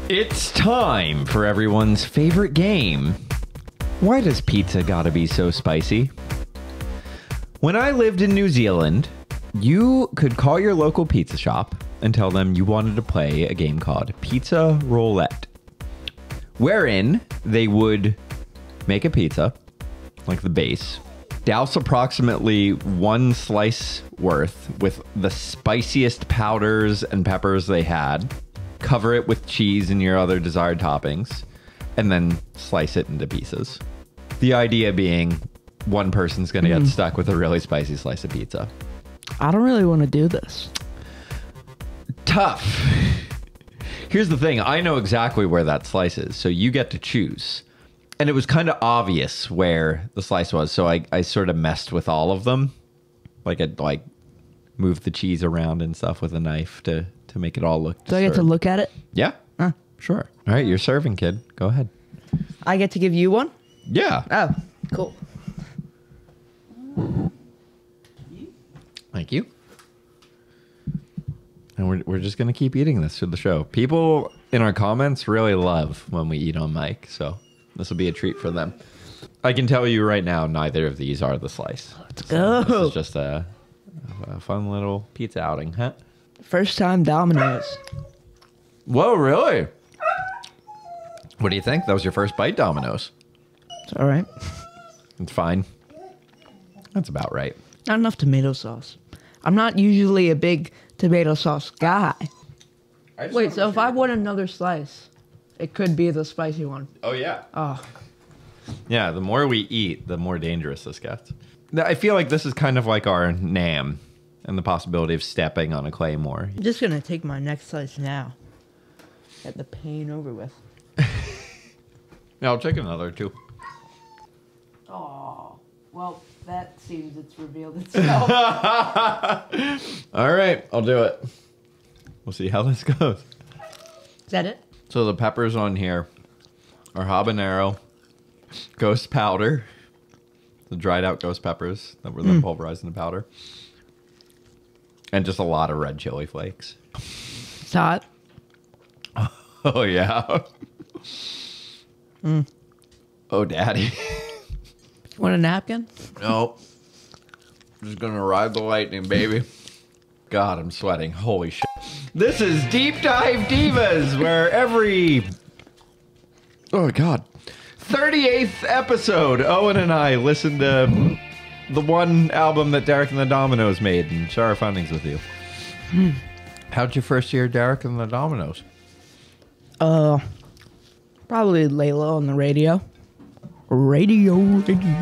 It's time for everyone's favorite game. Why does pizza gotta be so spicy? When I lived in New Zealand, you could call your local pizza shop and tell them you wanted to play a game called Pizza Roulette, wherein they would make a pizza, like the base, douse approximately one slice worth with the spiciest powders and peppers they had, cover it with cheese and your other desired toppings, and then slice it into pieces. The idea being one person's going to get stuck with a really spicy slice of pizza. I don't really want to do this. Tough. Here's the thing. I know exactly where that slice is, so you get to choose. And it was kind of obvious where the slice was, so I sort of messed with all of them. Like I moved the cheese around and stuff with a knife to make it all look. Do I get to look at it? Yeah. Sure. All right, you're serving, kid. Go ahead. I get to give you one? Yeah. Oh, cool. Thank you. And we're just going to keep eating this through the show. People in our comments really love when we eat on mic, so this will be a treat for them. I can tell you right now, neither of these are the slice. Let's go. This is just a fun little pizza outing, huh? First time Domino's. Whoa, really? What do you think? That was your first bite, Domino's. It's all right. It's fine. That's about right. Not enough tomato sauce. I'm not usually a big tomato sauce guy. Wait, so if I want another slice, it could be the spicy one. Oh, yeah. Oh. Yeah, the more we eat, the more dangerous this gets. I feel like this is kind of like our Nam and the possibility of stepping on a claymore. I'm just going to take my next slice now. Get the pain over with. Yeah, I'll take another, too. Oh, well, that seems it's revealed itself. All right, I'll do it. We'll see how this goes. Is that it? So the peppers on here are habanero, ghost powder, the dried out ghost peppers that were then pulverized into powder, and just a lot of red chili flakes. It's hot. Oh, yeah. Oh, daddy. Want a napkin? Nope. Just gonna ride the lightning, baby. God, I'm sweating. Holy shit. This is Deep Dive Divas, where every... Oh, God. 38th episode, Owen and I listen to the one album that Derek and the Dominoes made and share our findings with you. How'd you first hear Derek and the Dominoes? Probably Layla on the radio. Radio.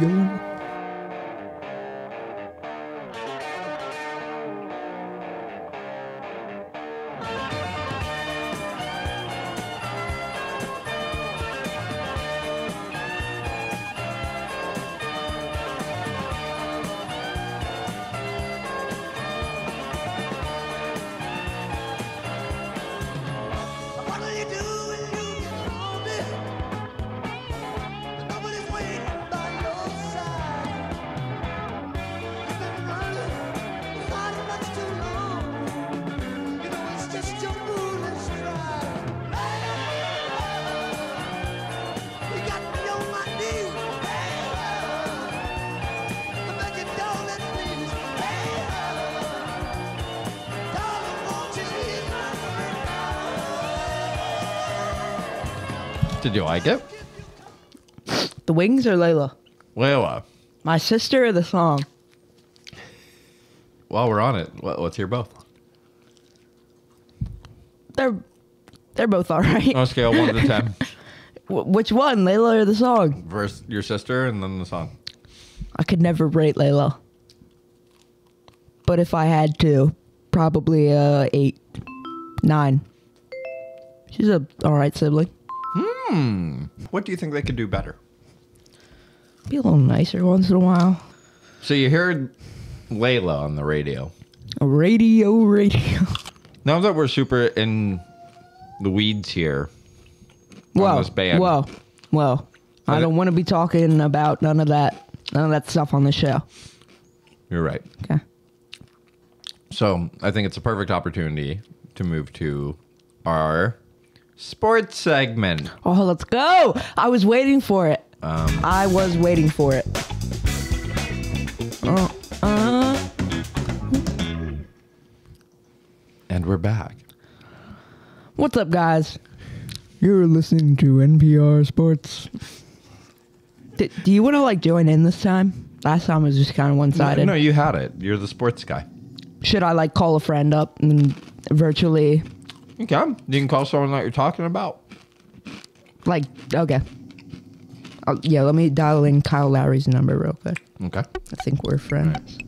Did you like it? The wings or Layla? Layla. My sister or the song? While we're on it, let's hear both. They're both all right. On a scale of 1 to 10. Which one, Layla or the song? Versus your sister and then the song. I could never rate Layla. But if I had to, probably 8, 9. She's a all right sibling. What do you think they could do better? Be a little nicer once in a while. So you heard Layla on the radio. Radio. Now that we're super in the weeds here on this band. Well, I don't want to be talking about none of that stuff on the show. You're right. Okay. So I think it's a perfect opportunity to move to our Sports segment. Oh, let's go. I was waiting for it. I was waiting for it. And we're back. What's up, guys? You're listening to NPR Sports. Do you want to like join in this time? Last time was just kind of one-sided. No, you had it. You're the sports guy. Should I like call a friend up and virtually? You can. You can call someone that you're talking about. Like, okay. Yeah, let me dial in Kyle Lowry's number real quick. Okay. I think we're friends.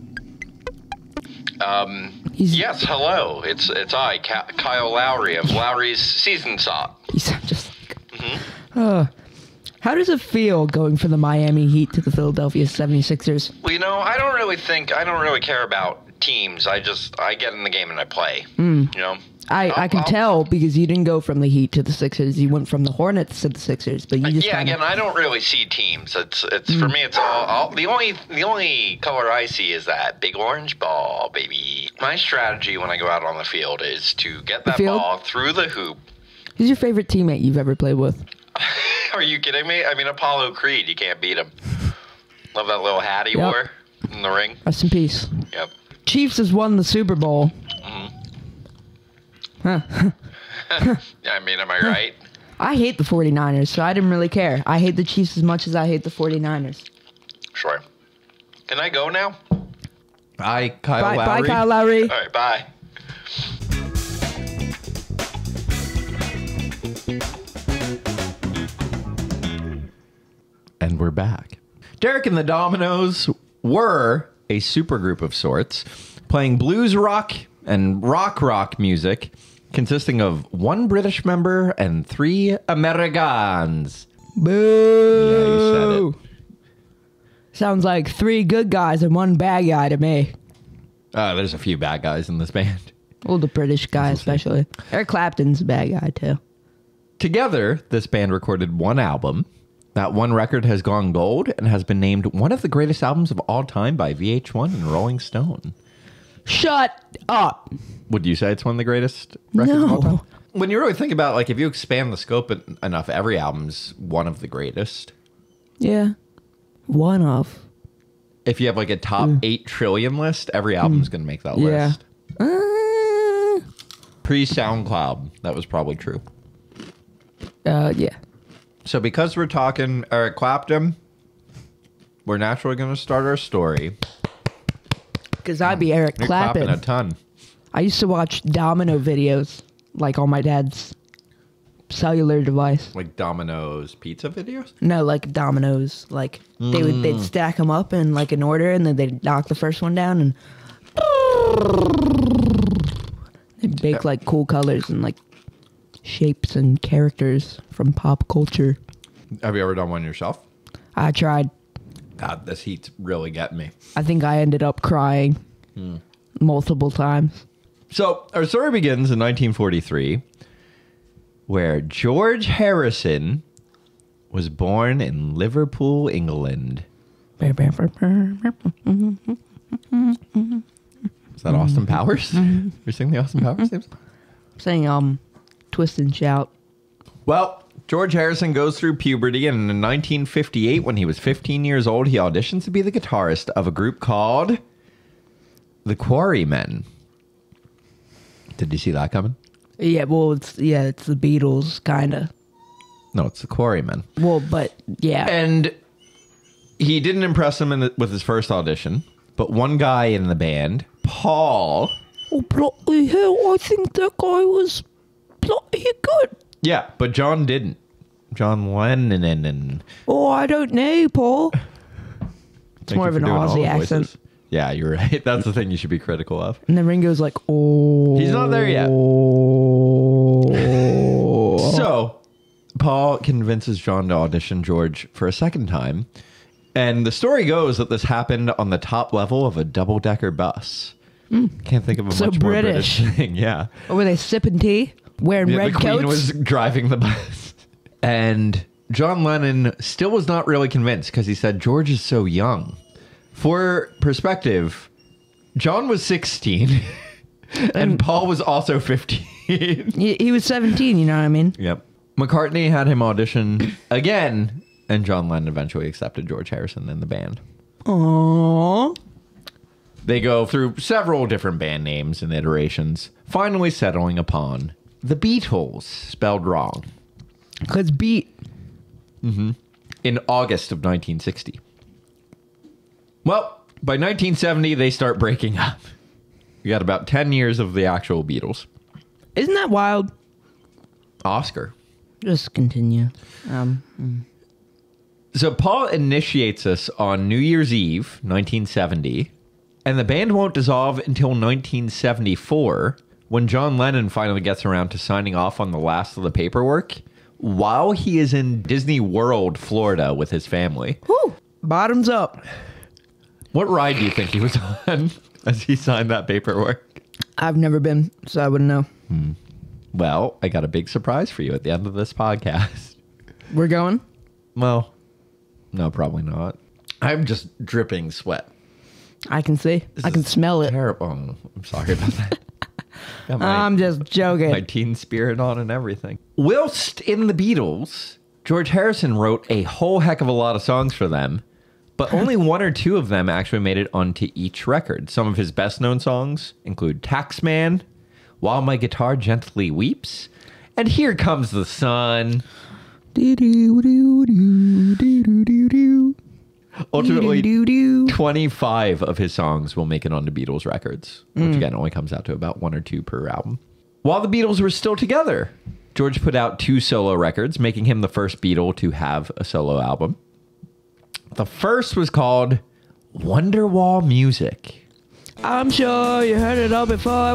Yes, hello. It's I, Kyle Lowry of Lowry's Season Sop. You sound just like... how does it feel going from the Miami Heat to the Philadelphia 76ers? Well, you know, I don't really care about teams. I get in the game and I play. You know? I can tell because you didn't go from the Heat to the Sixers. You went from the Hornets to the Sixers, but you just again, I don't really see teams. It's for me. It's all the only color I see is that big orange ball, baby. My strategy when I go out on the field is to get that ball through the hoop. Who's your favorite teammate you've ever played with? Are you kidding me? I mean, Apollo Creed. You can't beat him. Love that little hat he wore in the ring. Rest in peace. Yep. Chiefs has won the Super Bowl. I mean, am I right? I hate the 49ers, so I didn't really care. I hate the Chiefs as much as I hate the 49ers. Sure. Can I go now? Bye, Kyle Lowry. Bye, Kyle Lowry. All right, bye. And we're back. Derek and the Dominoes were a supergroup of sorts, playing blues rock and rock music, consisting of one British member and 3 Americans. Boo! Yeah, you said it. Sounds like 3 good guys and 1 bad guy to me. There's a few bad guys in this band. Well, the British guy especially. Eric Clapton's a bad guy too. Together, this band recorded 1 album. That 1 record has gone gold and has been named one of the greatest albums of all time by VH1 and Rolling Stone. Shut up. Would you say it's one of the greatest records of all No. time? When you really think about, like, if you expand the scope enough, every album's one of the greatest. Yeah. One of. If you have, like, a top 8 trillion list, every album's going to make that Yeah. list. Pre-SoundCloud, that was probably true. Yeah. So because we're talking Eric Clapton, we're naturally going to start our story. Because I'd be Eric You're Clapton. clapping a ton. I used to watch Domino videos, like on my dad's cellular device. Like Domino's pizza videos? No, like dominoes. Like they'd stack them up in like an order, and then they'd knock the first one down, and they'd bake like cool colors and like shapes and characters from pop culture. Have you ever done one yourself? I tried. God, this heat's really getting me. I think I ended up crying multiple times. So our story begins in 1943, where George Harrison was born in Liverpool, England. Is that Austin Powers? You're singing the Austin Powers theme song? Saying twist and shout. Well, George Harrison goes through puberty, and in 1958, when he was 15 years old, he auditions to be the guitarist of a group called the Quarrymen. Did you see that coming? Yeah, well, it's the Beatles, kind of. No, it's the Quarrymen. Well, but yeah. And he didn't impress him with his first audition, but one guy in the band, Paul. Oh, bloody hell, I think that guy was bloody good. Yeah, but John didn't. John Lennon. Oh, I don't know, Paul. It's more of an Aussie accent. Yeah, you're right. That's the thing you should be critical of. And then Ringo's like, oh. He's not there yet. So, Paul convinces John to audition George for a second time. And the story goes that this happened on the top level of a double-decker bus. Can't think of a So much British. more British thing. Yeah. Oh, were they sipping tea? Wearing red the coats? Queen was driving the bus. And John Lennon still was not really convinced because he said, George is so young. For perspective, John was 16 and Paul was also 15. He was 17, you know what I mean? Yep. McCartney had him audition again, and John Lennon eventually accepted George Harrison in the band. Aww. They go through several different band names and iterations, finally settling upon the Beatles, spelled wrong. Because beat. In August of 1960. Well, by 1970, they start breaking up. We got about 10 years of the actual Beatles. Isn't that wild? Oscar. Just continue. So Paul initiates us on New Year's Eve, 1970, and the band won't dissolve until 1974, when John Lennon finally gets around to signing off on the last of the paperwork, while he is in Disney World, Florida, with his family. Whew. Bottoms up. What ride do you think he was on as he signed that paperwork? I've never been, so I wouldn't know. Well, I got a big surprise for you at the end of this podcast. We're going? Well, no, probably not. I'm just dripping sweat. I can see. I can smell it. Terrible. Oh, I'm sorry about that. Got I'm just joking. my teen spirit on and everything. Whilst in the Beatles, George Harrison wrote a whole heck of a lot of songs for them, but only one or two of them actually made it onto each record. Some of his best known songs include Taxman, While My Guitar Gently Weeps, and Here Comes the Sun. Ultimately, 25 of his songs will make it onto Beatles records, which again only comes out to about one or two per album. While the Beatles were still together, George put out 2 solo records, making him the first Beatle to have a solo album. The first was called Wonderwall Music. I'm sure you heard it all before.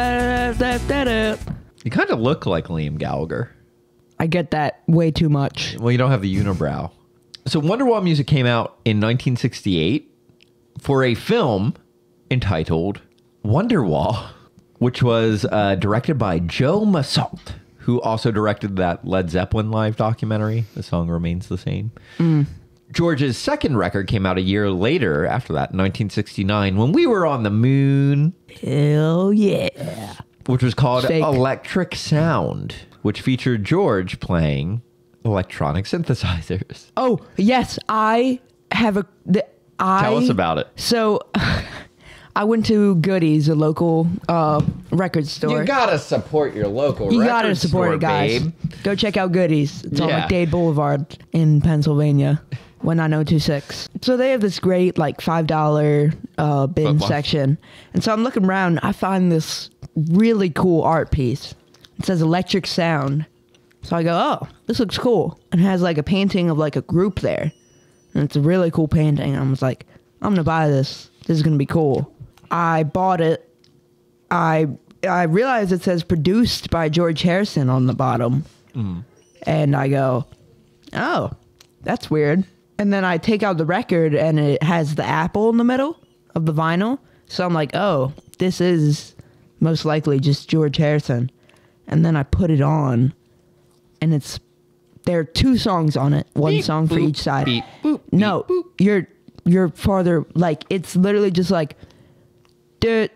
You kind of look like Liam Gallagher. I get that way too much. Well, you don't have the unibrow. So Wonderwall Music came out in 1968 for a film entitled Wonderwall, which was directed by Joe Massault, who also directed that Led Zeppelin live documentary, The Song Remains the Same. George's second record came out a year later after that, in 1969, When We Were on the Moon. Hell yeah. Which was called Fake. Electric Sound, which featured George playing electronic synthesizers. Oh, yes. I have a... Tell us about it. So, I went to Goodies, a local record store. You gotta support your local You record gotta support store, it, guys. babe. Go check out Goodies. It's on Yeah. McDade Boulevard in Pennsylvania, 19026. So they have this great like $5 bin Wow. section, and so I'm looking around. I find this really cool art piece. It says Electric Sound. So I go, oh, this looks cool, and it has like a painting of like a group there, and it's a really cool painting. I was like, I'm gonna buy this. This is gonna be cool. I bought it. I realized it says produced by George Harrison on the bottom. And I go, oh, that's weird. And then I take out the record and it has the apple in the middle of the vinyl. So I'm like, oh, this is most likely just George Harrison. And then I put it on and there are 2 songs on it. One Beep, song for boop, each side. beep, boop, No, beep, boop. you're farther, like it's literally just like, dirt.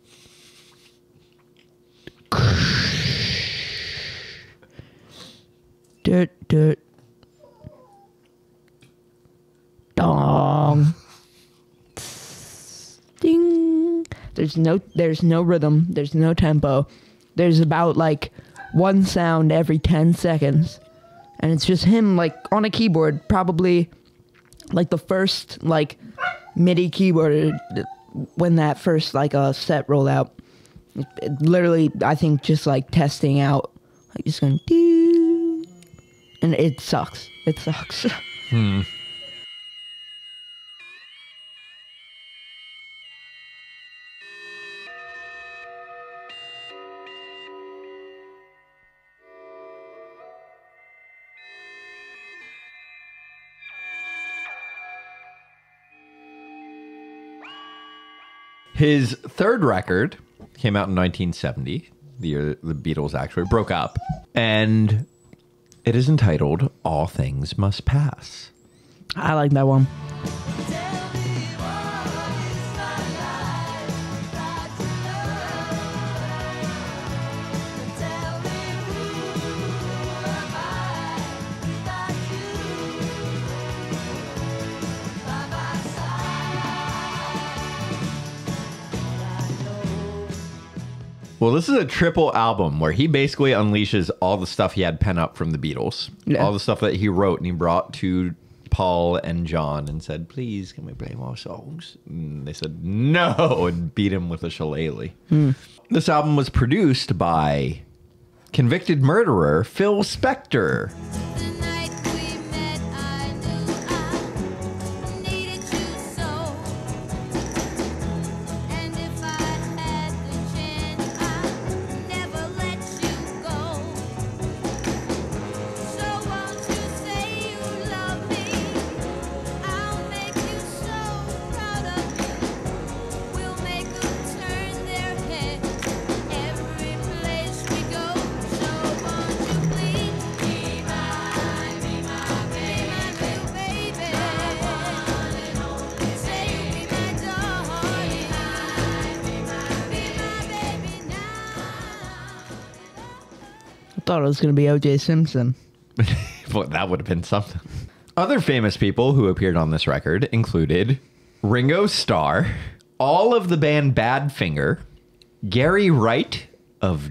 Dirt. Dong. Ding. There's no rhythm. There's no tempo. There's about like one sound every 10 seconds. And it's just him like on a keyboard, probably like the first like MIDI keyboard when that first like set rolled out. It literally, I think just like testing out, like just going doo, and it sucks. It sucks. His third record came out in 1970, the year the Beatles actually broke up, and it is entitled All Things Must Pass. I like that one. Well, this is a triple album where he basically unleashes all the stuff he had pent up from the Beatles. Yeah. All the stuff that he wrote and he brought to Paul and John and said, please, can we play more songs? And they said, no, and beat him with a shillelagh. This album was produced by convicted murderer Phil Spector. The night we met, I knew I needed you so. And if I had the chance, I'd never let you go. So won't you say you love me? I'll make you so proud of me. We'll make them turn their heads every place we go. So won't you please be my new baby? Say you'll be my darling. Be my baby now. I thought it was going to be O.J. Simpson. Well, that would have been something. Other famous people who appeared on this record included Ringo Starr, all of the band Badfinger, Gary Wright of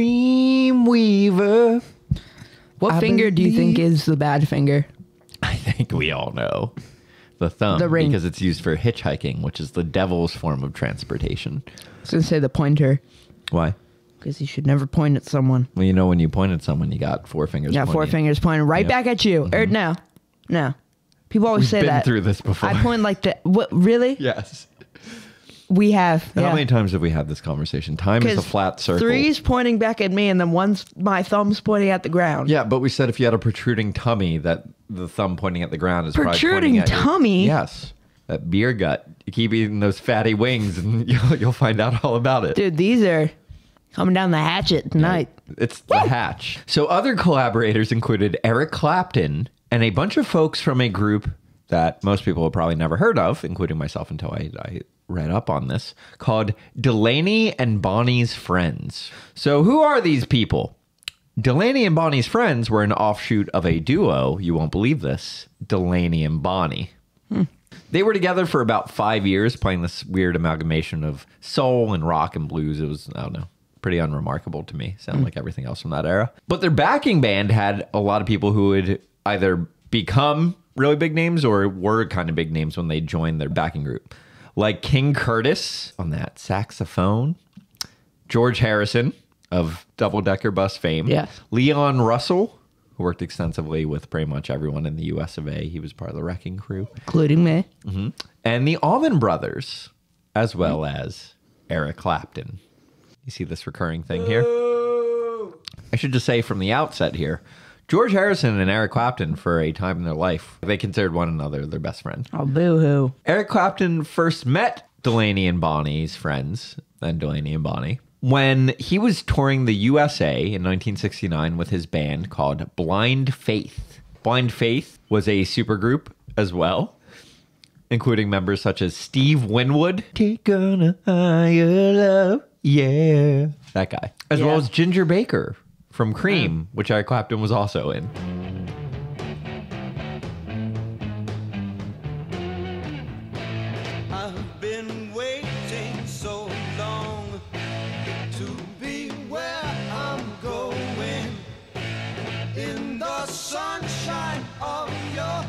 Dreamweaver. What I finger do you think believe- is the bad finger? I think we all know. The thumb, The ring. because it's used for hitchhiking, which is the devil's form of transportation. I was going to say the pointer, Why? because you should never point at someone. Well, you know, when you point at someone, you got four fingers. Yeah, four pointing. fingers pointing right Yep. back at you. Or no. People always We've say been that. through this before. I point like that. What, really? Yes. We have. How Yeah. many times have we had this conversation? Time is a flat circle. Three's pointing back at me, and then my thumb's pointing at the ground. Yeah, but we said if you had a protruding tummy, that the thumb pointing at the ground is probably Protruding pointing at your- tummy? Yes, that beer gut. You keep eating those fatty wings, and you'll find out all about it. Dude, these are coming down the hatchet tonight. It's the hatch. So other collaborators included Eric Clapton and a bunch of folks from a group that most people have probably never heard of, including myself until I read up on this, called Delaney and Bonnie's Friends. So who are these people? Delaney and Bonnie's Friends were an offshoot of a duo, you won't believe this, Delaney and Bonnie. They were together for about 5 years, playing this weird amalgamation of soul and rock and blues. It was, I don't know, pretty unremarkable to me. Sound like everything else from that era. But their backing band had a lot of people who would either become really big names or were kind of big names when they joined their backing group. Like King Curtis on that saxophone, George Harrison of Double Decker Bus fame, Yes. Leon Russell, who worked extensively with pretty much everyone in the US of A. He was part of the Wrecking Crew. Including me. And the Allman Brothers, as well as Eric Clapton. You see this recurring thing here? I should just say from the outset here, George Harrison and Eric Clapton, for a time in their life, they considered one another their best friend. Oh, boo-hoo. Eric Clapton first met Delaney and Bonnie's friends, and Delaney and Bonnie, when he was touring the USA in 1969 with his band called Blind Faith. Blind Faith was a supergroup as well, including members such as Steve Winwood, Take on a Higher Love, yeah, that guy, as well Yeah. as Ginger Baker from Cream, which Eric Clapton was also in. I've been waiting so long to be where I'm going in the sunshine of your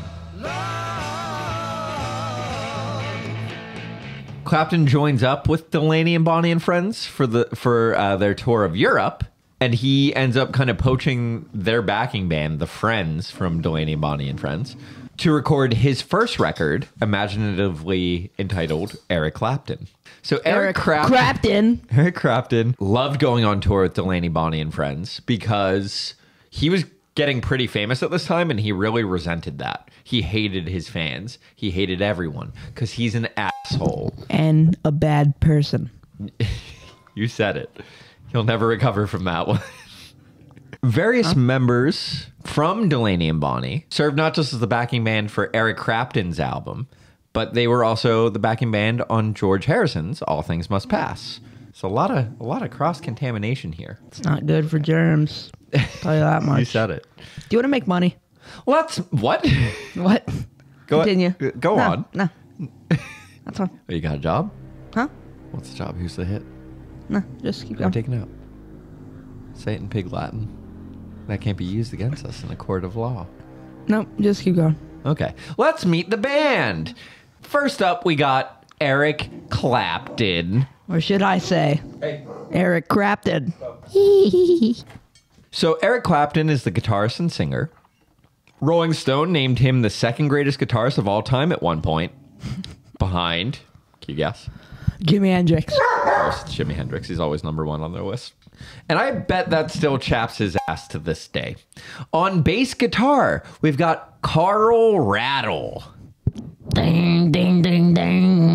love. Clapton joins up with Delaney and Bonnie and Friends for their tour of Europe, and he ends up kind of poaching their backing band, the Friends from Delaney and Bonnie and Friends, to record his first record, imaginatively entitled Eric Clapton. So Eric Clapton. Eric Clapton loved going on tour with Delaney, Bonnie, and Friends because he was getting pretty famous at this time, and he really resented that. He hated his fans. He hated everyone because he's an asshole. And a bad person. You said it. He'll never recover from that one. Various members from Delaney and Bonnie served not just as the backing band for Eric Clapton's album, but they were also the backing band on George Harrison's All Things Must Pass. So a lot of cross-contamination here. It's not good for germs. Tell you that much. You said it. Do you want to make money? Well, that's what? What? Go Continue. Go No, on. No. That's fine. Oh, you got a job? Huh? What's the job? Who's the hit? No, just keep Or going. take it out. Say it in pig Latin. That can't be used against us in a court of law. Nope, just keep going. Okay, let's meet the band. First up, we got Eric Clapton. Or should I say, Eric Clapton. So Eric Clapton is the guitarist and singer. Rolling Stone named him the second greatest guitarist of all time at one point. Behind, can you guess? Jimi Hendrix. Of course, it's Jimi Hendrix. He's always number one on their list. And I bet that still chaps his ass to this day. On bass guitar, we've got Carl Rattle. Ding, ding, ding, ding.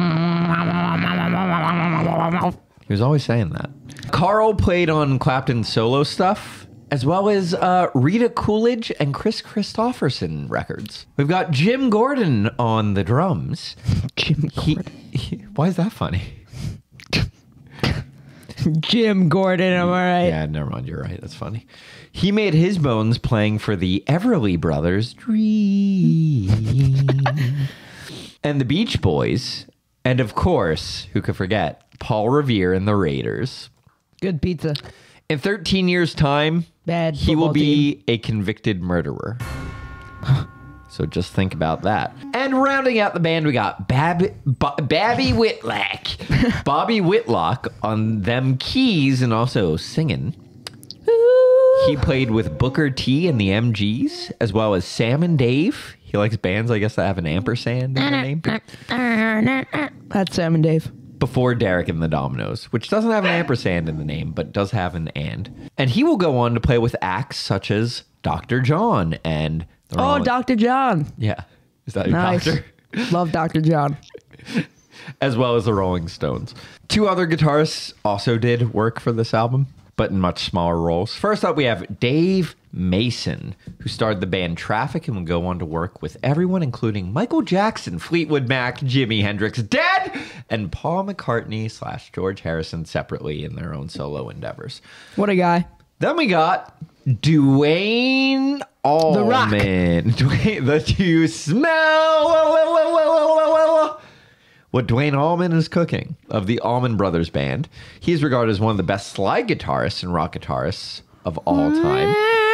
He was always saying that. Carl played on Clapton's solo stuff, as well as Rita Coolidge and Chris Christopherson records. We've got Jim Gordon on the drums. Jim Gordon. Why is that funny? Jim Gordon, am I right? Yeah, never mind. You're right. That's funny. He made his bones playing for the Everly Brothers' Dream. And the Beach Boys. And of course, who could forget, Paul Revere and the Raiders. Good pizza. In 13 years' time, Bad he will football be a convicted murderer. So just think about that. And rounding out the band, we got Bobby Whitlock. Bobby Whitlock on them keys and also singing. He played with Booker T and the MGs, as well as Sam and Dave. He likes bands, I guess, that have an ampersand in their name. That's Sam and Dave. Before Derek and the Dominoes, which doesn't have an ampersand in the name, but does have an and. And he will go on to play with acts such as Dr. John and... Oh, Dr. John. Yeah. Is that your Nice. doctor? Love Dr. John. As well as the Rolling Stones. Two other guitarists also did work for this album, but in much smaller roles. First up, we have Dave Mason, who started the band Traffic and would go on to work with everyone, including Michael Jackson, Fleetwood Mac, Jimi Hendrix, dead, and Paul McCartney / George Harrison separately in their own solo endeavors. What a guy. Then we got Dwayne Allman. The Rock. Dwayne, do you smell what Dwayne Allman is cooking of the Allman Brothers Band? He is regarded as one of the best slide guitarists and rock guitarists of all time.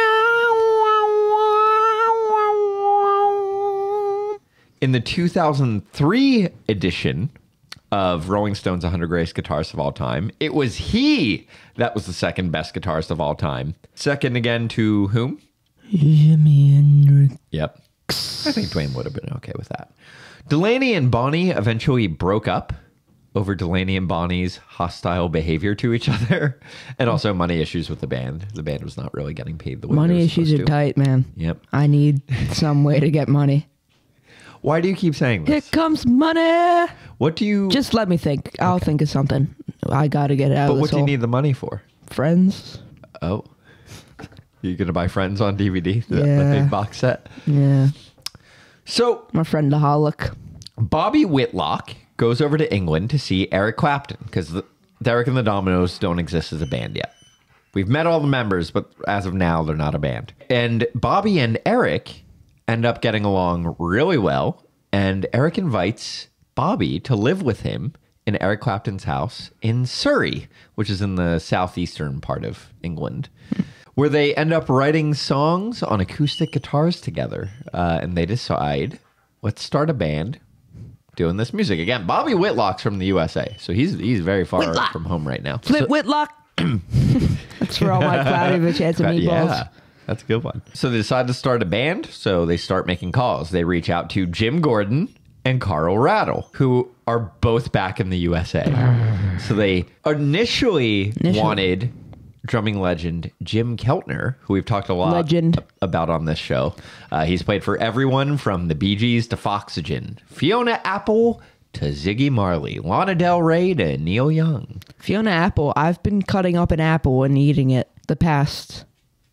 In the 2003 edition of Rolling Stone's 100 Greatest Guitarists of All Time, it was he that was the second best guitarist of all time. Second again to whom? Jimi Hendrix. Yep. I think Dwayne would have been okay with that. Delaney and Bonnie eventually broke up over Delaney and Bonnie's hostile behavior to each other and also money issues with the band. The band was not really getting paid the way Money they were issues supposed are to. tight, man. Yep. I need some way to get money. Why do you keep saying Here this? comes money. What do you... Just let me think. I'll think of something. I got to get it out But of what this do you hole. need the money for? Friends? Oh. You going to buy Friends on DVD? The Yeah. big box set? Yeah. So, My friend the Holic. Bobby Whitlock goes over to England to see Eric Clapton because Derek and the Dominoes don't exist as a band yet. We've met all the members, but as of now, they're not a band. And Bobby and Eric end up getting along really well. And Eric invites Bobby to live with him in Eric Clapton's house in Surrey, which is in the southeastern part of England, where they end up writing songs on acoustic guitars together. And they decide, let's start a band doing this music. Again, Bobby Whitlock's from the USA, so he's very far Whitlock. from home right now. Flip So- Whitlock. That's for all my cloudy bitch heads and meatballs. yeah, that's a good one. So they decide to start a band, so they start making calls. They reach out to Jim Gordon and Carl Rattle, who are both back in the USA. So they initially wanted drumming legend Jim Keltner, who we've talked a lot Legend. about on this show. He's played for everyone from the Bee Gees to Foxygen, Fiona Apple to Ziggy Marley, Lana Del Rey to Neil Young. Fiona Apple. I've been cutting up an apple and eating it the past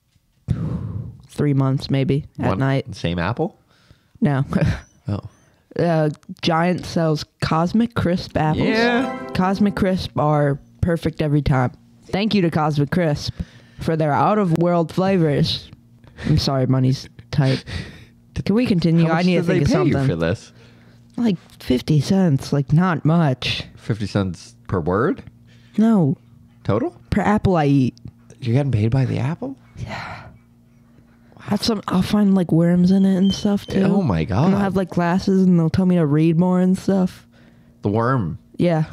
3 months, maybe, at night. Same apple? No. Oh. Giant sells Cosmic Crisp apples. Yeah. Cosmic Crisp are perfect every time. Thank you to Cosmic Crisp for their out-of-world flavors. I'm sorry, money's tight. Can we continue? How much I need to did they think of pay you something. for this? Like 50 cents, like not much. 50 cents per word? No, Total? per apple I eat. You're getting paid by the apple? I'll find like worms in it and stuff too. Oh my God. And I'll have like glasses and they'll tell me to read more and stuff. The worm. Yeah.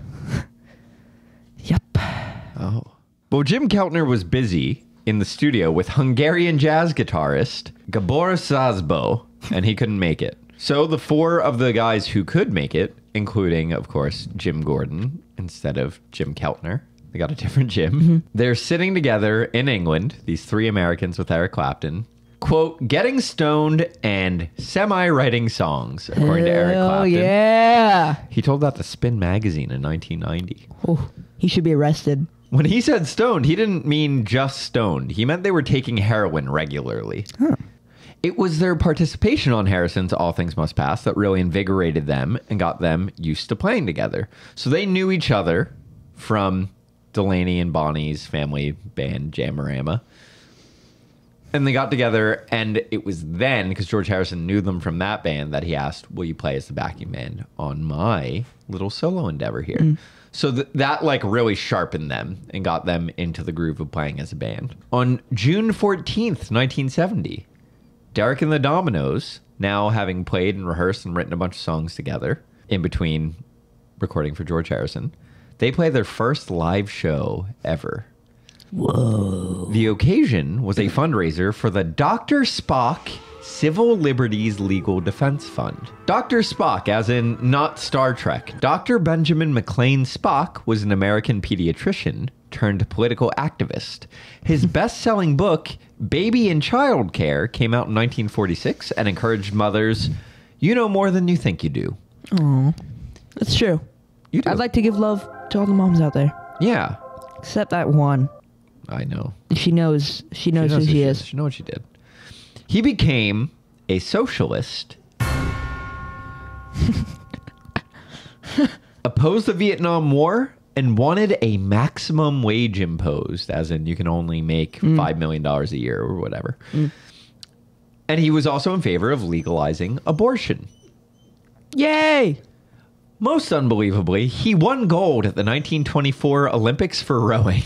Yep. Oh. Well, Jim Keltner was busy in the studio with Hungarian jazz guitarist Gabor Szabo, and he couldn't make it. So the four of the guys who could make it, including, of course, Jim Gordon instead of Jim Keltner. They got a different Jim. They're sitting together in England, these three Americans with Eric Clapton, quote, getting stoned and semi-writing songs, according to Eric Oh Clapton. yeah. He told that to Spin Magazine in 1990. Oh, he should be arrested. When he said stoned, he didn't mean just stoned. He meant they were taking heroin regularly. It was their participation on Harrison's All Things Must Pass that really invigorated them and got them used to playing together. So they knew each other from Delaney and Bonnie's family band Jamarama. And they got together, and it was then, because George Harrison knew them from that band, that he asked, will you play as the backing band on my little solo endeavor here? So that like really sharpened them and got them into the groove of playing as a band. On June 14th, 1970, Derek and the Dominoes, now having played and rehearsed and written a bunch of songs together in between recording for George Harrison, they played their first live show ever. Whoa. The occasion was a fundraiser for the Dr. Spock Civil Liberties Legal Defense Fund. Dr. Spock, as in not Star Trek. Dr. Benjamin McLean Spock was an American pediatrician turned political activist. His best-selling book, Baby and Child Care, came out in 1946 and encouraged mothers, you know more than you think you do. Oh, that's true. You do. I'd like to give love to all the moms out there, Yeah, except that one. I know. She knows who she is. She knows what she did. He became a socialist, opposed the Vietnam War, and wanted a maximum wage imposed, as in you can only make $5 million a year or whatever. And he was also in favor of legalizing abortion. Yay! Most unbelievably, he won gold at the 1924 Olympics for rowing.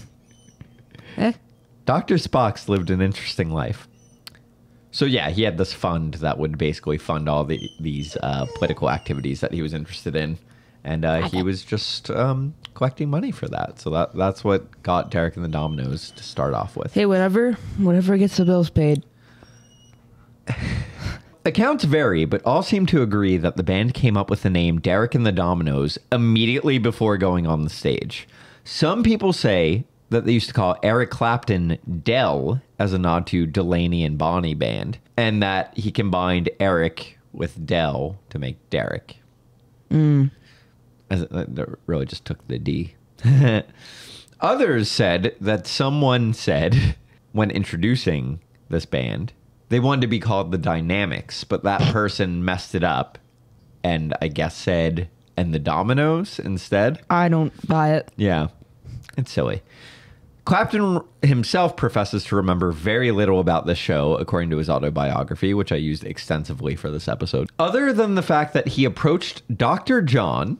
Dr. Spock's lived an interesting life. So yeah, he had this fund that would basically fund all these political activities that he was interested in. And he was just collecting money for that. So that's what got Derek and the Dominoes to start off with. Hey, whatever gets the bills paid. Accounts vary, but all seem to agree that the band came up with the name Derek and the Dominoes immediately before going on the stage. Some people say that they used to call Eric Clapton Del as a nod to Delaney and Bonnie Band, and that he combined Eric with Del to make Derek. That really just took the D. Others said that someone said when introducing this band, they wanted to be called the Dynamics, but that person messed it up and I guess said, and the Dominoes instead. I don't buy it. Yeah, it's silly. Clapton himself professes to remember very little about this show, according to his autobiography, which I used extensively for this episode, other than the fact that he approached Dr. John,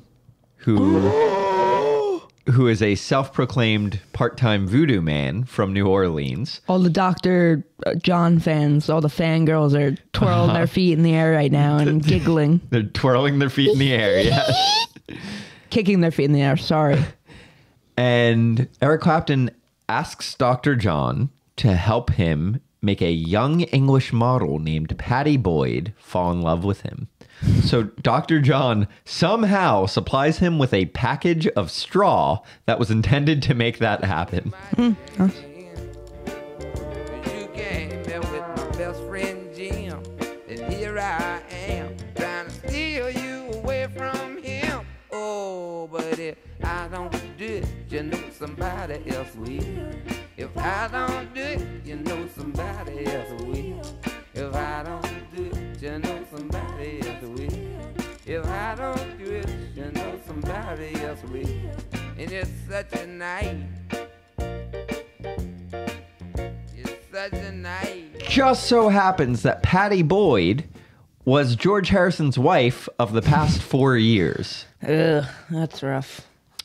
who is a self-proclaimed part-time voodoo man from New Orleans. All the Dr. John fans, all the fangirls are twirling their feet in the air right now and giggling. They're twirling their feet in the air, yes. Kicking their feet in the air, sorry. And Eric Clapton asks Dr. John to help him make a young English model named Patty Boyd fall in love with him. So Dr. John somehow supplies him with a package of straw that was intended to make that happen. You came there with my best friend Jim, and here I am trying to steal you away from him. Oh, but if I don't do it, you know somebody else will. If I don't do it, you know somebody else will. If I don't do it, you know somebody else will. If I don't do it, you know somebody else will. And it's such a night. It's such a night. Just so happens that Patty Boyd was George Harrison's wife of the past 4 years. Ugh, that's rough.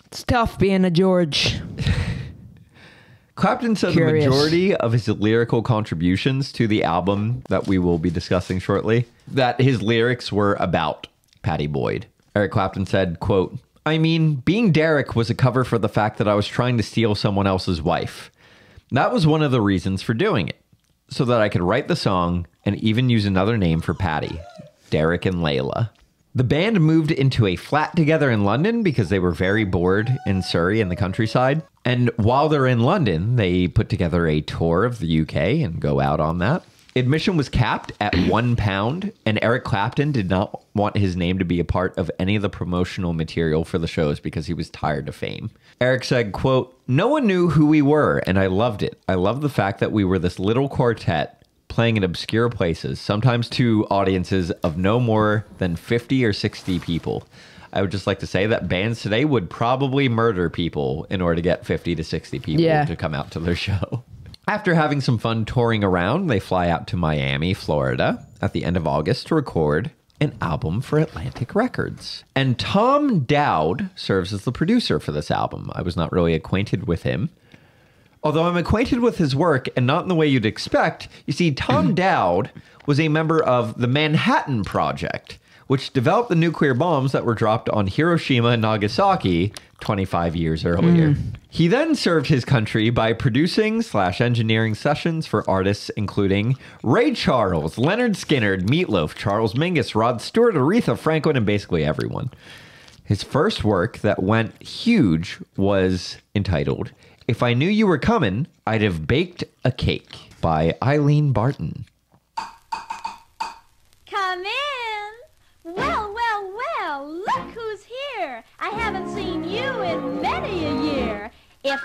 It's tough being a George. Clapton said Curious. the majority of his lyrical contributions to the album that we will be discussing shortly, that his lyrics were about Patty Boyd. Eric Clapton said, quote, I mean, being Derek was a cover for the fact that I was trying to steal someone else's wife. That was one of the reasons for doing it, so that I could write the song and even use another name for Patty, Derek and Layla. The band moved into a flat together in London because they were very bored in Surrey in the countryside. And while they're in London, they put together a tour of the UK and go out on that. Admission was capped at £1, and Eric Clapton did not want his name to be a part of any of the promotional material for the shows because he was tired of fame. Eric said, quote, no one knew who we were, and I loved it. I loved the fact that we were this little quartet playing in obscure places, sometimes to audiences of no more than 50 or 60 people. I would just like to say that bands today would probably murder people in order to get 50 to 60 people to come out to their show. After having some fun touring around, they fly out to Miami, Florida at the end of August to record an album for Atlantic Records. And Tom Dowd serves as the producer for this album. I was not really acquainted with him, although I'm acquainted with his work, and not in the way you'd expect. You see, Tom Dowd was a member of the Manhattan Project, which developed the nuclear bombs that were dropped on Hiroshima and Nagasaki 25 years earlier. He then served his country by producing/engineering sessions for artists including Ray Charles, Leonard Skinner, Meatloaf, Charles Mingus, Rod Stewart, Aretha Franklin, and basically everyone. His first work that went huge was entitled If I Knew You Were Comin', I'd Have Baked a Cake by Eileen Barton. Come in. Well, well, well, look who's here. I haven't seen you in many a year. If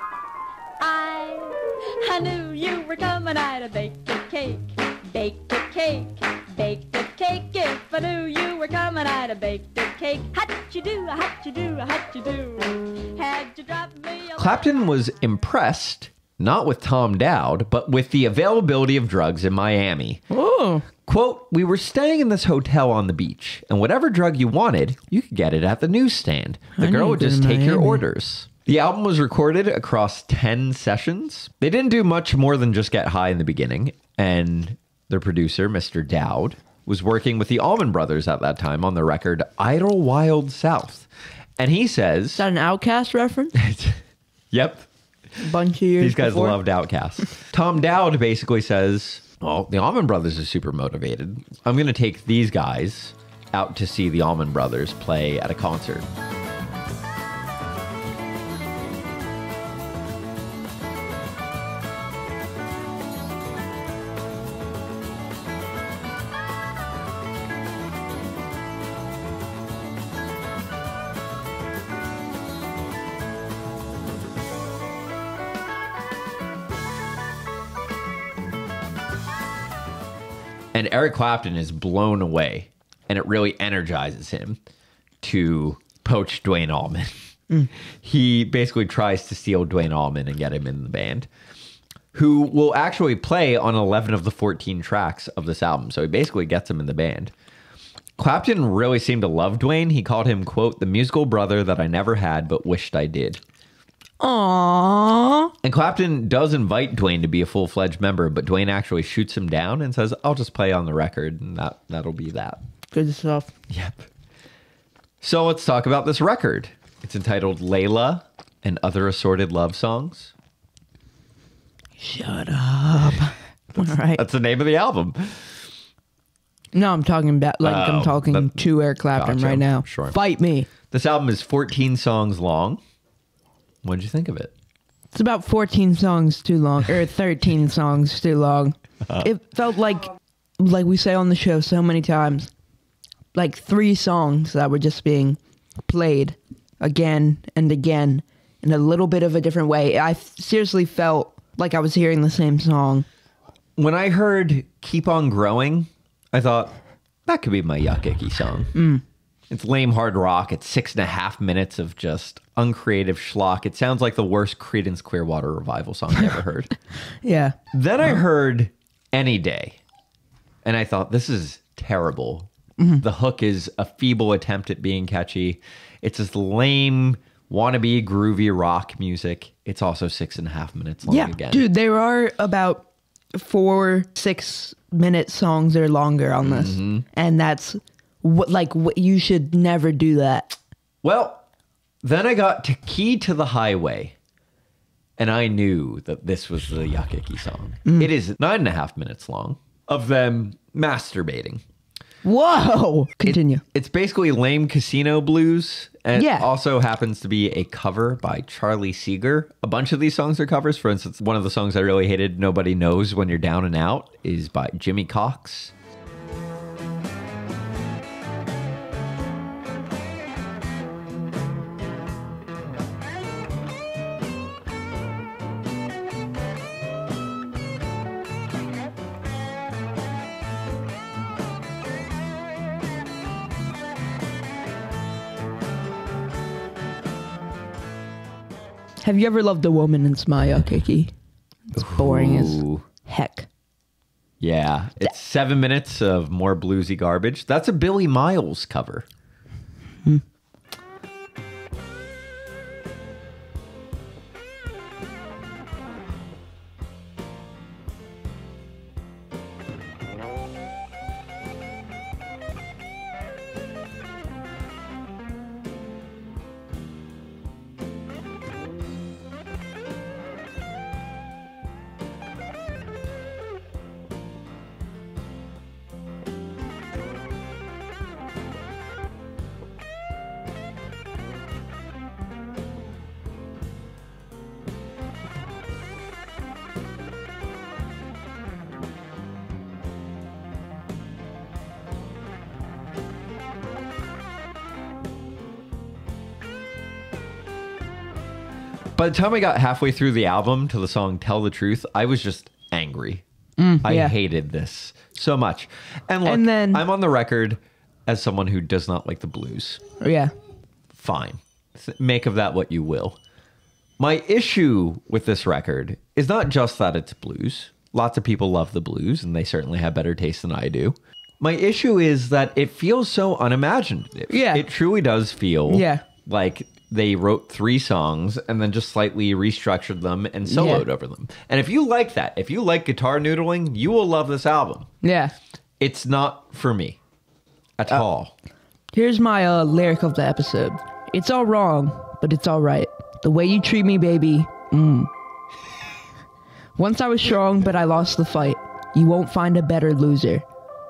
I knew you were coming, I'd have baked a cake, baked a cake, baked a cake. If I knew you were coming, I'd have baked a cake. How'd you do, how'd you do, how'd you do? Had you dropped me a Clapton was impressed, not with Tom Dowd, but with the availability of drugs in Miami. Oh. Quote, we were staying in this hotel on the beach, and whatever drug you wanted, you could get it at the newsstand. The I girl need would to just in take your Miami. orders. The album was recorded across 10 sessions. They didn't do much more than just get high in the beginning, and their producer, Mr. Dowd, was working with the Allman Brothers at that time on the record Idle Wild South. And he says... Is that an Outcast reference? Yep. A bunch of years These guys before? loved Outkast. Tom Dowd basically says, well, the Allman Brothers are super motivated. I'm going to take these guys out to see the Allman Brothers play at a concert. And Eric Clapton is blown away, and it really energizes him to poach Duane Allman. He basically tries to steal Duane Allman and get him in the band, who will actually play on 11 of the 14 tracks of this album. So he basically gets him in the band. Clapton really seemed to love Duane. He called him, quote, the musical brother that I never had but wished I did. Aww. And Clapton does invite Duane to be a full-fledged member, but Duane actually shoots him down and says, I'll just play on the record, and that'll be that. Good stuff. Yep. So let's talk about this record. It's entitled Layla and Other Assorted Love Songs. Shut up. All right. That's the name of the album. No, I'm talking about, I'm talking that- to Eric Clapton gotcha. right now. Sure. Fight me. This album is 14 songs long. What did you think of it? It's about 14 songs too long, or 13 songs too long. It felt like we say on the show so many times, like 3 songs that were just being played again and again in a little bit of a different way. I seriously felt like I was hearing the same song. When I heard Keep On Growing, I thought, that could be my Yuck Icky song. It's lame hard rock. It's 6.5 minutes of just uncreative schlock. It sounds like the worst Creedence Clearwater Revival song I ever heard. Yeah. Then I heard Any Day, and I thought, this is terrible. The hook is a feeble attempt at being catchy. It's this lame wannabe groovy rock music. It's also 6.5 minutes long Yeah, again. dude, there are about 4-6 minute songs or longer on this, and that's what you should never do that. Well, then I got to Key to the Highway, and I knew that this was the Yuck Icky song. It is 9.5 minutes long of them masturbating. Whoa! Continue. It's basically lame casino blues, and Yeah. it also happens to be a cover by Charlie Seeger. A bunch of these songs are covers. For instance, one of the songs I really hated, Nobody Knows When You're Down and Out, is by Jimmy Cox. Have you ever loved a woman in Smile Yuck Icky? It's boring as Ooh. heck. Yeah, it's 7 minutes of more bluesy garbage. That's a Billy Miles cover. By the time I got halfway through the album to the song Tell the Truth, I was just angry. I yeah. hated this so much. And look, And then- I'm on the record as someone who does not like the blues. Yeah. Fine. Make of that what you will. My issue with this record is not just that it's blues. Lots of people love the blues, and they certainly have better taste than I do. My issue is that it feels so unimaginative. Yeah. It truly does feel Yeah. like they wrote 3 songs and then just slightly restructured them and soloed Yeah. over them. And if you like that, if you like guitar noodling, you will love this album. Yeah. It's not for me at all. Here's my lyric of the episode. It's all wrong, but it's all right. The way you treat me, baby. Once I was strong, but I lost the fight. You won't find a better loser.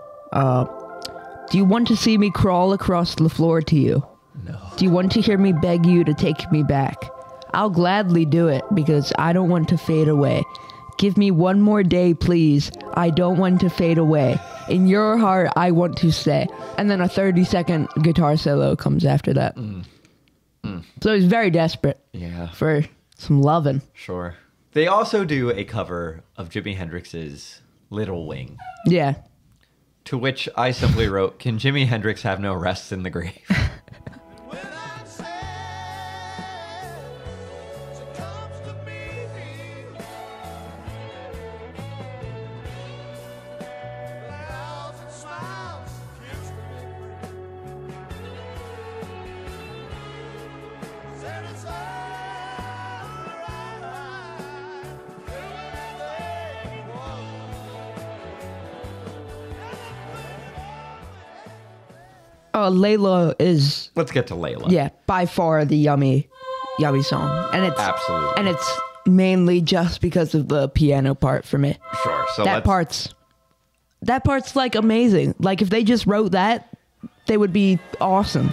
Do you want to see me crawl across the floor to you? No. Do you want to hear me beg you to take me back? I'll gladly do it because I don't want to fade away. Give me one more day, please. I don't want to fade away. In your heart, I want to stay. And then a 30-second guitar solo comes after that. So he's very desperate Yeah. for some loving. Sure. They also do a cover of Jimi Hendrix's Little Wing, Yeah. to which I simply wrote, "Can Jimi Hendrix have no rest in the grave?" When I say she comes to me, laughs and smiles, gives to me. Said it's alright, anything you want. Layla is, Let's get to Layla. yeah, by far the yummy song. And it's Absolutely. And it's mainly just because of the piano part for me. Sure. So that part's like amazing. Like if they just wrote that, they would be awesome.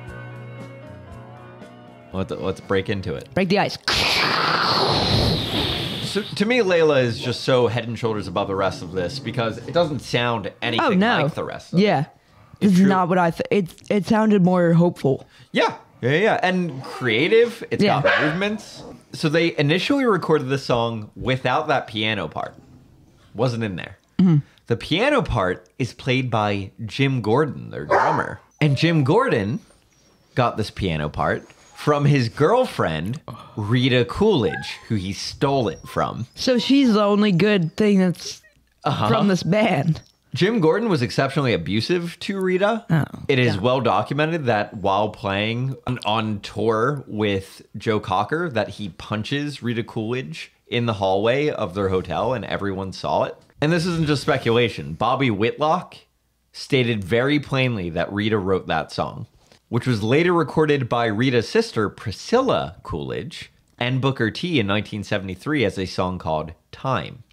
let's break into it. Break the ice. So to me, Layla is just so head and shoulders above the rest of this because it doesn't sound anything Oh no. like the rest of it. Yeah. This is true. not what I it sounded more hopeful. Yeah. And creative. It's got Yeah. movements. So they initially recorded the song without that piano part. Wasn't in there. The piano part is played by Jim Gordon, their drummer. And Jim Gordon got this piano part from his girlfriend, Rita Coolidge, who he stole it from. So she's the only good thing that's from this band. Jim Gordon was exceptionally abusive to Rita. Oh, It is well documented that while playing on tour with Joe Cocker, that he punches Rita Coolidge in the hallway of their hotel and everyone saw it. And this isn't just speculation. Bobby Whitlock stated very plainly that Rita wrote that song, which was later recorded by Rita's sister, Priscilla Coolidge, and Booker T in 1973 as a song called Time.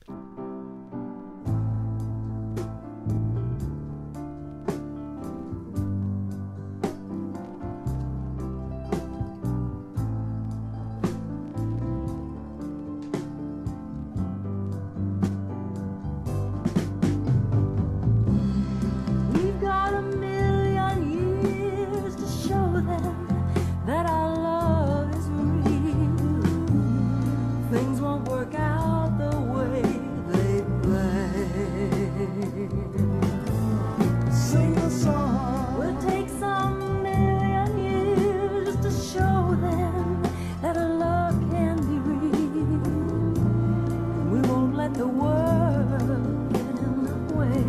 We've got a million years to show them that our love is real. Things won't work out the way they planned. Sing a song. We'll take some million years to show them that our love can be real. We won't let the world get in the way.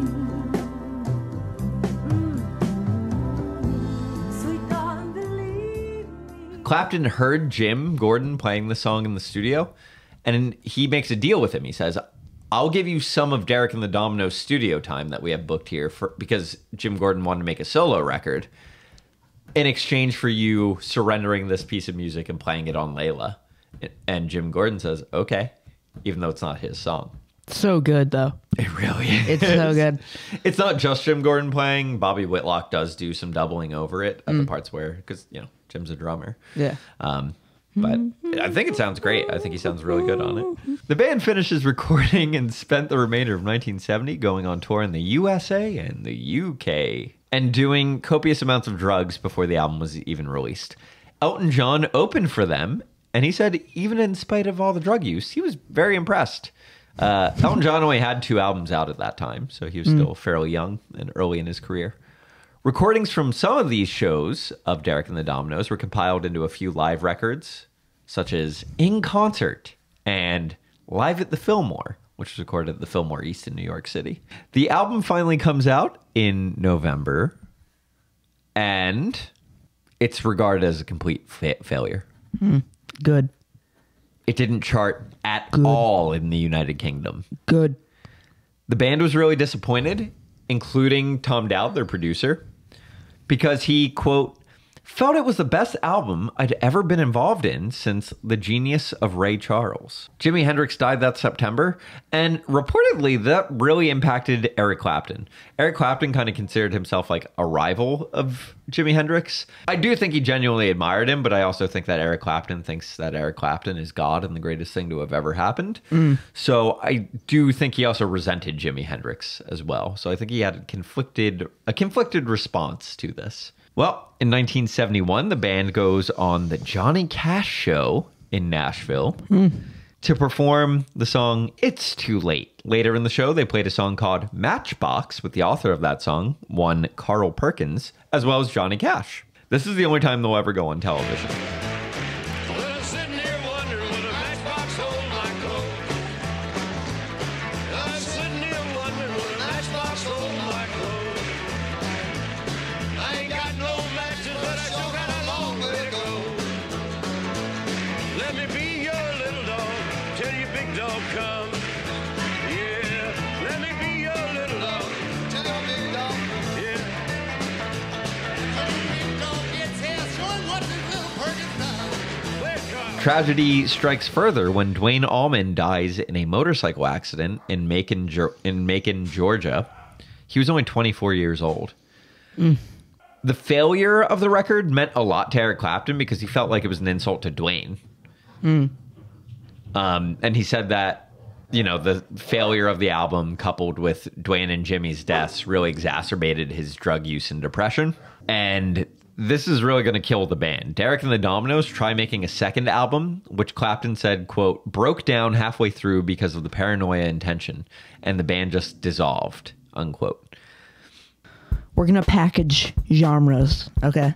Sweet darling, believe me. Clapton heard Jim Gordon playing the song in the studio, and he makes a deal with him. He says, I'll give you some of Derek and the Dominoes studio time that we have booked here because Jim Gordon wanted to make a solo record in exchange for you surrendering this piece of music and playing it on Layla. And Jim Gordon says, okay, even though it's not his song. So good though. It really is. It's so good. It's not just Jim Gordon playing. Bobby Whitlock does do some doubling over it at the parts where, because, Jim's a drummer. Yeah. But I think it sounds great. I think he sounds really good on it. The band finishes recording and spent the remainder of 1970 going on tour in the USA and the UK and doing copious amounts of drugs before the album was even released. Elton John opened for them, and he said even in spite of all the drug use, he was very impressed. Elton John only had 2 albums out at that time, so he was still fairly young and early in his career. Recordings from some of these shows of Derek and the Dominoes were compiled into a few live records, such as In Concert and Live at the Fillmore, which was recorded at the Fillmore East in New York City. The album finally comes out in November, and it's regarded as a complete failure. Good. It didn't chart at all in the United Kingdom. Good. The band was really disappointed, including Tom Dowd, their producer, because he, quote, felt it was the best album I'd ever been involved in since The Genius of Ray Charles. Jimi Hendrix died that September, and reportedly that really impacted Eric Clapton. Eric Clapton kind of considered himself like a rival of Jimi Hendrix. I do think he genuinely admired him, but I also think that Eric Clapton thinks that Eric Clapton is God and the greatest thing to have ever happened. So I do think he also resented Jimi Hendrix as well. So I think he had a conflicted response to this. Well, in 1971, the band goes on the Johnny Cash show in Nashville to perform the song It's Too Late. Later in the show, they played a song called Matchbox with the author of that song, one Carl Perkins, as well as Johnny Cash. This is the only time they'll ever go on television. Well, I'm sitting here wondering will a matchbox hold my coat? I'm sitting here wondering will a matchbox hold my coat? I ain't got no matches, but I sure got a long way to go. Let me be your little dog till your big dog comes. Yeah, let me be your little dog till your big dog. Yeah. Big dog gets here, show him what this little Perkins does. Where's Carl? Tragedy strikes further when Dwayne Allman dies in a motorcycle accident in Macon, Georgia. He was only 24 years old. The failure of the record meant a lot to Eric Clapton because he felt like it was an insult to Dwayne. And he said that, you know, the failure of the album coupled with Dwayne and Jimmy's deaths really exacerbated his drug use and depression. And this is really going to kill the band. Derek and the Dominos try making a second album, which Clapton said, quote, broke down halfway through because of the paranoia and tension, and the band just dissolved, unquote. We're going to package genres, okay?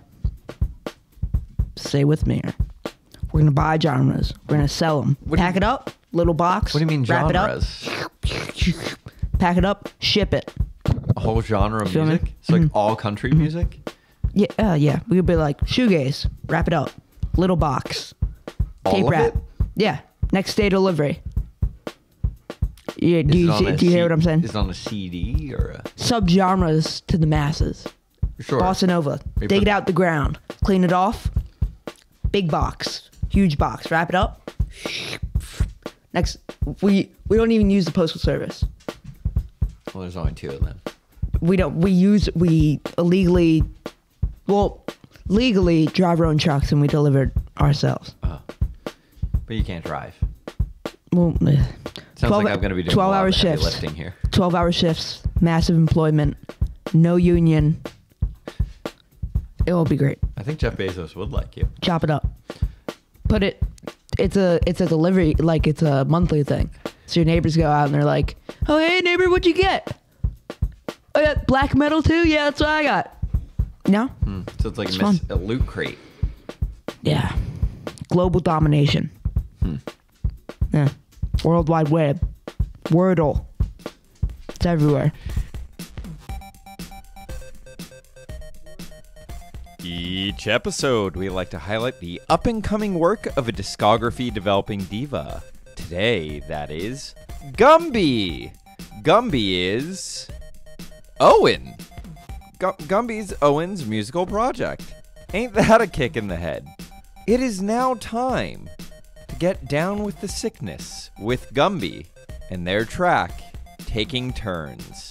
Stay with me here. We're going to buy genres. We're going to sell them. Pack it up, little box. What do you mean wrap genres? it up. Pack it up, ship it. A whole genre of Feel me? music? So like all country music? Yeah, yeah. We could be like, shoegaze, wrap it up, little box, All tape of wrap. it? Yeah, next day delivery. Yeah, do Is it you, on a do you hear what I'm saying? Is it on a CD or a... Subgenres to the masses. Sure. Bossa Nova. We Dig put- it out the ground. Clean it off. Big box. Huge box. Wrap it up. Next, we don't even use the postal service. Well, there's only 2 of them. We illegally, well, legally drive our own trucks and we deliver it ourselves. Oh. But you can't drive. Well, Sounds like I'm going to be doing 12 a lot hour of heavy shifts. lifting here. 12-hour shifts, massive employment, no union. It will be great. I think Jeff Bezos would like you. Chop it up. Put it. It's a delivery, like it's a monthly thing. So your neighbors go out and they're like, "Oh hey neighbor, what'd you get? Oh yeah, black metal too? Yeah, that's what I got." No? So it's like It's a loot crate. Yeah. Global domination. Yeah. World Wide Web. Wordle. It's everywhere. Each episode, we like to highlight the up-and-coming work of a discography-developing diva. Today, that is Gumby. Gumby is Owen. Gumby's Owen's musical project. Ain't that a kick in the head? It is now time to get down with the sickness with Gumby and their track, Taking Turns.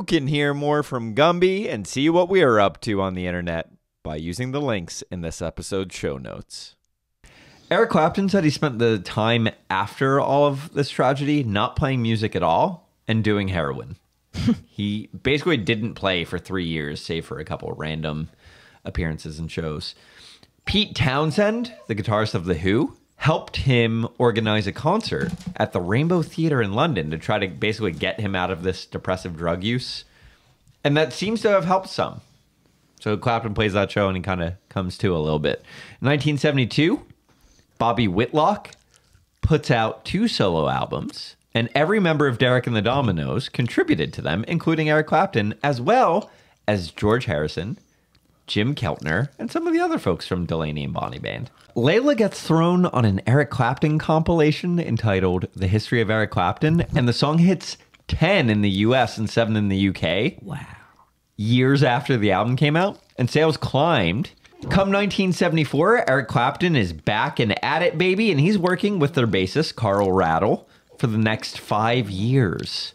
can hear more from Gumby and see what we are up to on the internet by using the links in this episode's show notes. Eric Clapton said he spent the time after all of this tragedy not playing music at all and doing heroin. He basically didn't play for 3 years, save for a couple of random appearances and shows. Pete Townsend, the guitarist of The Who, helped him organize a concert at the Rainbow Theatre in London to try to basically get him out of this depressive drug use. And that seems to have helped some. So Clapton plays that show and he kind of comes to a little bit. In 1972, Bobby Whitlock puts out 2 solo albums, and every member of Derek and the Dominoes contributed to them, including Eric Clapton, as well as George Harrison, Jim Keltner, and some of the other folks from Delaney and Bonnie Band. Layla gets thrown on an Eric Clapton compilation entitled The History of Eric Clapton, and the song hits 10 in the US and 7 in the UK. Wow. Years after the album came out, and sales climbed. Come 1974, Eric Clapton is back and at it, baby, and he's working with their bassist, Carl Rattle, for the next 5 years.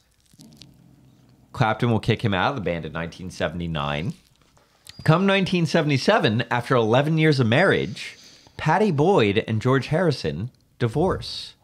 Clapton will kick him out of the band in 1979. Come 1977, after 11 years of marriage, Patty Boyd and George Harrison divorce.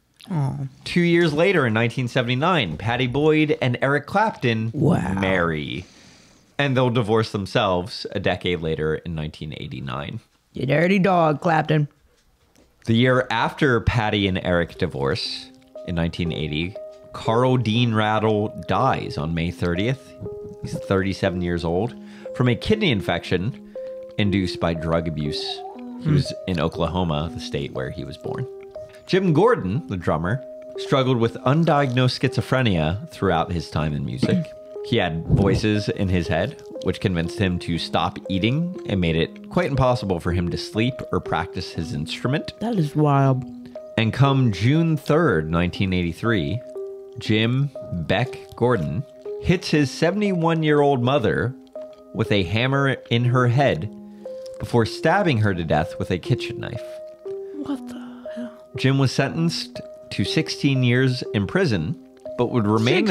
2 years later, in 1979, Patty Boyd and Eric Clapton marry. And they'll divorce themselves a decade later in 1989. You dirty dog, Clapton. The year after Patty and Eric divorce, in 1980, Carl Dean Rattle dies on May 30th. He's 37 years old from a kidney infection induced by drug abuse. He was in Oklahoma, the state where he was born. Jim Gordon, the drummer, struggled with undiagnosed schizophrenia throughout his time in music. He had voices in his head, which convinced him to stop eating and made it quite impossible for him to sleep or practice his instrument. That is wild. And come June 3rd, 1983, Jim Beck Gordon hits his 71-year-old mother with a hammer in her head before stabbing her to death with a kitchen knife. What the hell? Jim was sentenced to 16 years in prison, but would remain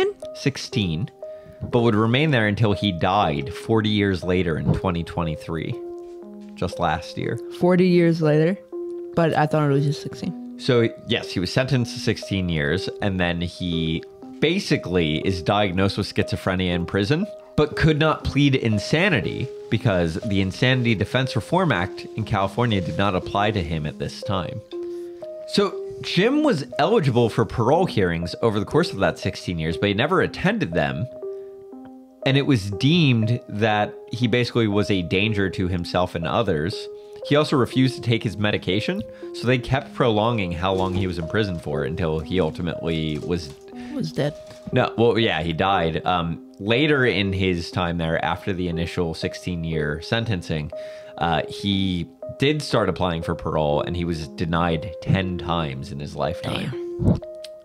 16, but would remain there until he died 40 years later in 2023, just last year. 40 years later? But I thought it was just 16. So, yes, he was sentenced to 16 years, and then he basically is diagnosed with schizophrenia in prison, but could not plead insanity because the Insanity Defense Reform Act in California did not apply to him at this time. So, Jim was eligible for parole hearings over the course of that 16 years, but he never attended them. And it was deemed that he basically was a danger to himself and others. He also refused to take his medication, so they kept prolonging how long he was in prison for until he ultimately was dead. No, well, yeah, he died. Later in his time there, after the initial 16-year sentencing, he did start applying for parole, and he was denied 10 times in his lifetime. Damn.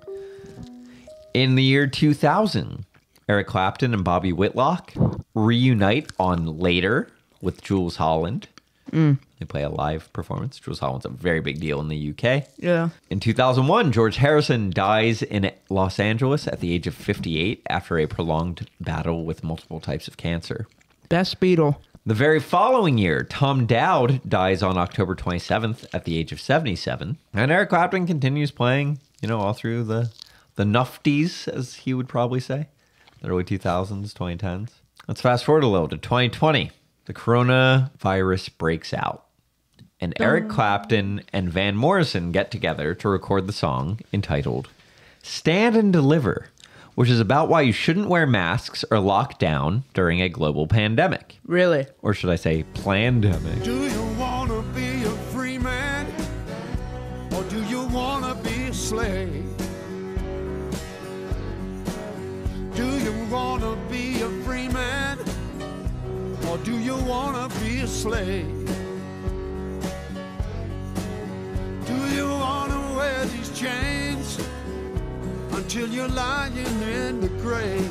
In the year 2000, Eric Clapton and Bobby Whitlock reunite on Later with Jools Holland. They play a live performance. Jools Holland's a very big deal in the UK. Yeah. In 2001, George Harrison dies in Los Angeles at the age of 58 after a prolonged battle with multiple types of cancer. Best Beatle. The very following year, Tom Dowd dies on October 27th at the age of 77. And Eric Clapton continues playing, all through the 90s, as he would probably say. The early 2000s, 2010s. Let's fast forward a little to 2020. The coronavirus breaks out. And Eric Clapton and Van Morrison get together to record the song entitled Stand and Deliver, which is about why you shouldn't wear masks or lock down during a global pandemic. Really? Or should I say plandemic? Do you want to be a free man? Or do you want to be a slave? Do you want to be a free man? Or do you want to be a slave? Do you want to wear these chains until you're lying in the grave?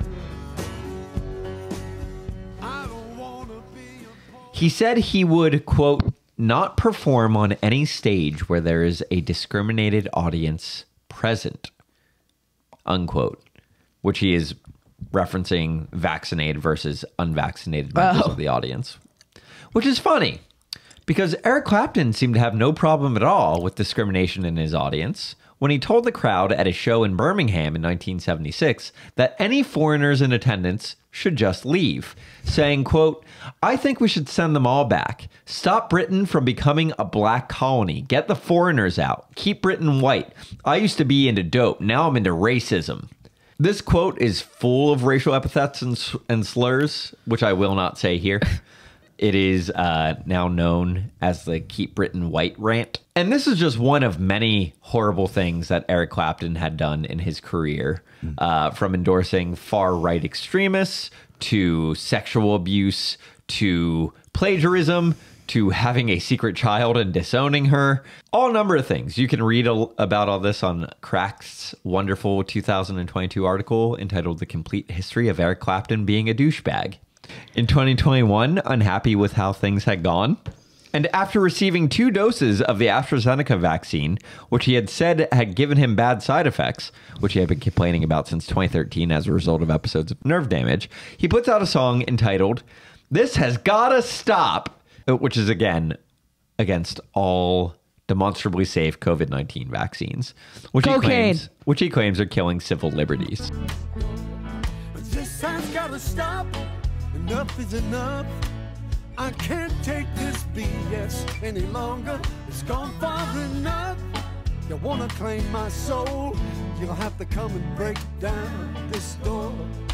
I don't want to be a... He said he would, quote, not perform on any stage where there is a discriminated audience present, unquote, which he is referencing vaccinated versus unvaccinated members of the audience, which is funny because Eric Clapton seemed to have no problem at all with discrimination in his audience when he told the crowd at a show in Birmingham in 1976 that any foreigners in attendance should just leave, saying, quote, "I think we should send them all back. Stop Britain from becoming a black colony. Get the foreigners out. Keep Britain white. I used to be into dope. Now I'm into racism." This quote is full of racial epithets and slurs, which I will not say here. It is now known as the Keep Britain White rant. And this is just one of many horrible things that Eric Clapton had done in his career, from endorsing far-right extremists to sexual abuse to plagiarism to having a secret child and disowning her. All number of things. You can read about all this on Crack's wonderful 2022 article entitled The Complete History of Eric Clapton Being a Douchebag. In 2021, unhappy with how things had gone, and after receiving 2 doses of the AstraZeneca vaccine, which he had said had given him bad side effects, which he had been complaining about since 2013 as a result of episodes of nerve damage, he puts out a song entitled "This Has Gotta Stop," which is, again, against all demonstrably safe COVID-19 vaccines, which he claims are killing civil liberties. This has gotta stop. Enough is enough. I can't take this BS any longer. It's gone far enough. You wanna claim my soul? You'll have to come and break down this door.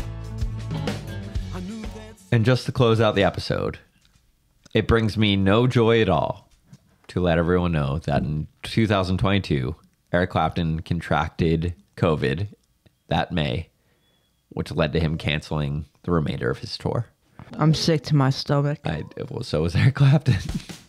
I knew that. And just to close out the episode, it brings me no joy at all to let everyone know that in 2022, Eric Clapton contracted COVID that May, which led to him canceling the remainder of his tour. I'm sick to my stomach. Well, so was Eric Clapton.